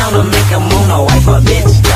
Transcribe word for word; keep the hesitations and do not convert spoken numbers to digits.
down to make 'em wanna wife a bitch.